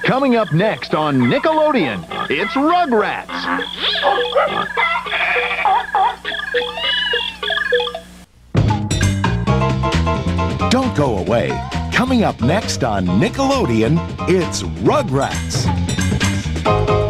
Coming up next on Nickelodeon, it's Rugrats. Don't go away. Coming up next on Nickelodeon, it's Rugrats.